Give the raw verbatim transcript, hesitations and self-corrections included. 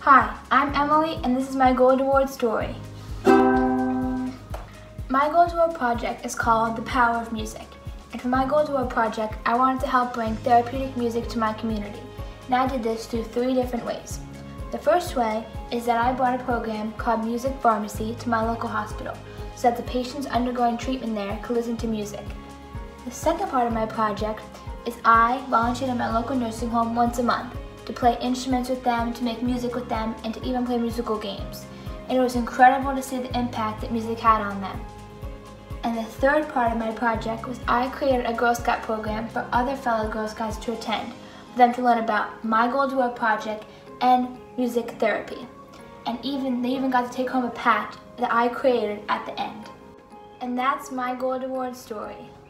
Hi, I'm Emily and this is my Gold Award story. My Gold Award project is called The Power of Music. And for my Gold Award project, I wanted to help bring therapeutic music to my community. And I did this through three different ways. The first way is that I brought a program called Music Pharmacy to my local hospital so that the patients undergoing treatment there could listen to music. The second part of my project is I volunteered at my local nursing home once a month to play instruments with them, to make music with them, and to even play musical games. And it was incredible to see the impact that music had on them. And the third part of my project was I created a Girl Scout program for other fellow Girl Scouts to attend, for them to learn about my Gold Award project and music therapy. And even they even got to take home a patch that I created at the end. And that's my Gold Award story.